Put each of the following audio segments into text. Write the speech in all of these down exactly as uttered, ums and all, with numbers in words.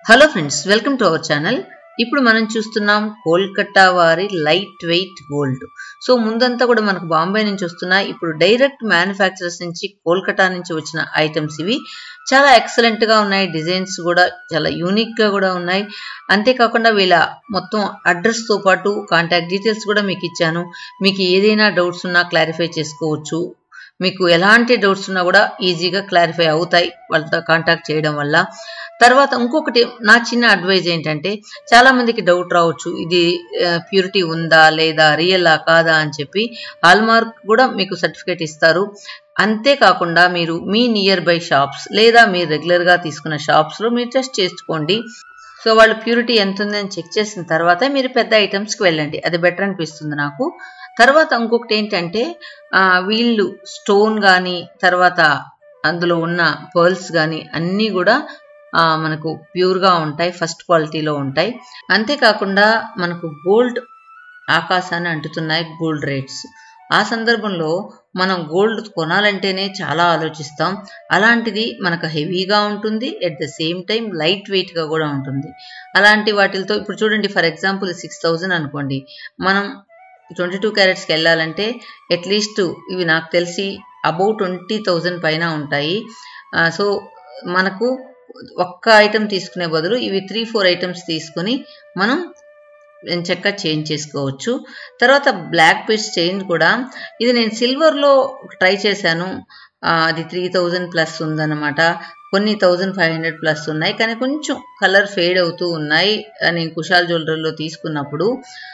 Hello friends, welcome to our channel. ఇప్పుడు మనం చూస్తున్నాం కోల్కతా వారి లైట్ వెయిట్ గోల్డ్. సో ముందంతా కూడా మనకు బాంబే నుంచి వస్తున్నాయి. ఇప్పుడు డైరెక్ట్ మ్యానుఫ్యాక్చరర్స్ నుంచి కోల్కతా నుంచి వచ్చిన ఐటమ్స్ ఇవి. చాలా ఎక్సలెంట్ గా ఉన్నాయి. డిజైన్స్ కూడా చాలా యూనిక్ గా కూడా ఉన్నాయి. అంతేకాకుండా వీళ్ళ మొత్తం అడ్రస్ తో పాటు కాంటాక్ట్ డీటెయిల్స్ కూడా మీకు ఇచ్చాను. మీకు ఏదైనా డౌట్స్ ఉన్నా క్లారిఫై చేసుకోవచ్చు. మీకు ఎలాంటి డౌట్స్ ఉన్నా కూడా ఈజీగా క్లారిఫై అవుతాయి వాళ్ళతో కాంటాక్ట్ చేయడం వల్ల. తర్వాత ఇంకొకటి నా చిన్న అడ్వైజ్ ఏంటంటే, చాలా మందికి డౌట్ రావచ్చు, ఇది ప్యూరిటీ ఉందా లేదా, రియలా కాదా అని చెప్పి. హాల్మార్క్ కూడా మీకు సర్టిఫికేట్ ఇస్తారు. అంతేకాకుండా మీరు మీ నియర్ బై షాప్స్ లేదా మీరు రెగ్యులర్గా తీసుకున్న షాప్స్లో మీరు టెస్ట్ చేసుకోండి. సో వాళ్ళు ప్యూరిటీ ఎంత ఉందని చెక్ చేసిన తర్వాత మీరు పెద్ద ఐటమ్స్కి వెళ్ళండి. అది బెటర్ అనిపిస్తుంది నాకు. తర్వాత ఇంకొకటి ఏంటంటే, వీళ్ళు స్టోన్ కానీ తర్వాత అందులో ఉన్న పర్ల్స్ కానీ అన్నీ కూడా మనకు ప్యూర్గా ఉంటాయి, ఫస్ట్ క్వాలిటీలో ఉంటాయి. అంతేకాకుండా మనకు గోల్డ్ ఆకాశాన్ని అంటుతున్నాయి గోల్డ్ రేట్స్. ఆ సందర్భంలో మనం గోల్డ్ కొనాలంటేనే చాలా ఆలోచిస్తాం. అలాంటిది మనకు హెవీగా ఉంటుంది, at the same time light వెయిట్గా కూడా ఉంటుంది. అలాంటి వాటితో ఇప్పుడు చూడండి, ఫర్ ఎగ్జాంపుల్ సిక్స్ థౌజండ్ అనుకోండి, మనం ట్వంటీ టూ క్యారెట్స్కి వెళ్ళాలంటే అట్లీస్ట్ ఇవి నాకు తెలిసి అబౌట్ ట్వంటీ థౌజండ్ పైన ఉంటాయి. సో మనకు ఒక్క ఐటమ్ తీసుకునే బదులు ఇవి త్రీ ఫోర్ ఐటమ్స్ తీసుకొని మనం చక్కగా చేంజ్ చేసుకోవచ్చు. తర్వాత బ్లాక్ పీస్ చైన్ కూడా, ఇది నేను సిల్వర్లో ట్రై చేశాను. అది త్రీ థౌజండ్ ప్లస్ ఉందన్నమాట. కొన్ని థౌజండ్ ఫైవ్ హండ్రెడ్ ప్లస్ ఉన్నాయి, కానీ కొంచెం కలర్ ఫేడ్ అవుతూ ఉన్నాయి నేను కుషాల్ జ్యువెలరీలో తీసుకున్నప్పుడు.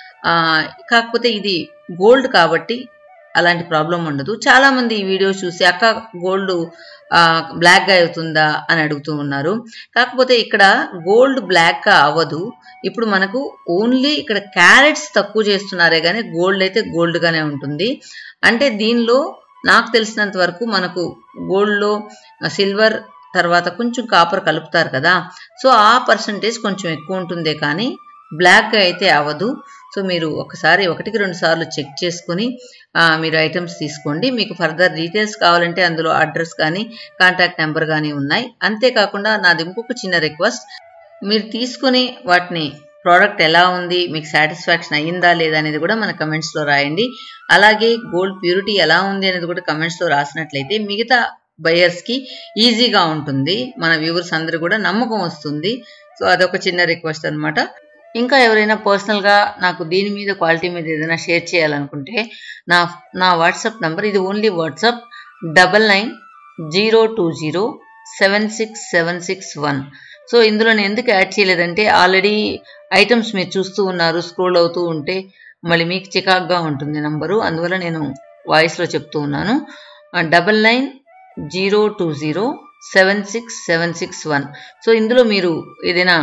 కాకపోతే ఇది గోల్డ్ కాబట్టి అలాంటి ప్రాబ్లం ఉండదు. చాలామంది ఈ వీడియో చూసి అక్క గోల్డ్ బ్లాక్గా అవుతుందా అని అడుగుతూ ఉన్నారు. కాకపోతే ఇక్కడ గోల్డ్ బ్లాక్గా అవ్వదు. ఇప్పుడు మనకు ఓన్లీ ఇక్కడ క్యారెట్స్ తక్కువ చేస్తున్నారే కానీ గోల్డ్ అయితే గోల్డ్గానే ఉంటుంది. అంటే దీనిలో నాకు తెలిసినంత వరకు మనకు గోల్డ్లో సిల్వర్ తర్వాత కొంచెం కాపర్ కలుపుతారు కదా, సో ఆ పర్సంటేజ్ కొంచెం ఎక్కువ ఉంటుందే కానీ బ్లాక్గా అయితే అవ్వదు. సో మీరు ఒకసారి ఒకటికి రెండు సార్లు చెక్ చేసుకొని మీరు ఐటమ్స్ తీసుకోండి. మీకు ఫర్దర్ డీటెయిల్స్ కావాలంటే అందులో అడ్రస్ కానీ కాంటాక్ట్ నెంబర్ కానీ ఉన్నాయి. అంతేకాకుండా నాది ఇంకొక చిన్న రిక్వెస్ట్, మీరు తీసుకొని వాటిని ప్రోడక్ట్ ఎలా ఉంది, మీకు సాటిస్ఫాక్షన్ అయ్యిందా లేదా అనేది కూడా మన కమెంట్స్లో రాయండి. అలాగే గోల్డ్ ప్యూరిటీ ఎలా ఉంది అనేది కూడా కమెంట్స్లో రాసినట్లయితే మిగతా బయర్స్కి ఈజీగా ఉంటుంది, మన వ్యూవర్స్ అందరూ కూడా నమ్మకం వస్తుంది. సో అదొక చిన్న రిక్వెస్ట్ అనమాట. ఇంకా ఎవరైనా పర్సనల్గా నాకు దీని మీద క్వాలిటీ మీద ఏదైనా షేర్ చేయాలనుకుంటే నా నా వాట్సాప్ నెంబర్, ఇది only WhatsApp, double nine zero two zero seven six seven six one. So ఇందులో నేను ఎందుకు యాడ్ చేయలేదంటే, ఆల్రెడీ ఐటమ్స్ మీరు చూస్తూ ఉన్నారు, స్క్రోల్ అవుతూ ఉంటే మళ్ళీ మీకు చికాక్గా ఉంటుంది నంబరు, అందువల్ల నేను వాయిస్లో చెప్తూ ఉన్నాను. Double nine zero two zero seven six seven six one. So ఇందులో మీరు ఏదైనా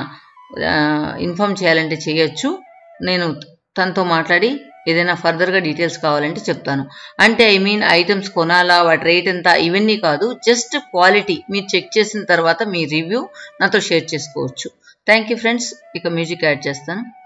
ఇన్ఫామ్ చేయాలంటే చేయొచ్చు. నేను తనతో మాట్లాడి ఏదైనా ఫర్దర్గా డీటెయిల్స్ కావాలంటే చెప్తాను. అంటే ఐ మీన్ ఐటమ్స్ కొనాలా, వాటి రేట్ ఎంత, ఇవన్నీ కాదు, జస్ట్ క్వాలిటీ మీరు చెక్ చేసిన తర్వాత మీ రివ్యూ నాతో షేర్ చేసుకోవచ్చు. Thank you friends. ఇక మ్యూజిక్ యాడ్ చేస్తాను.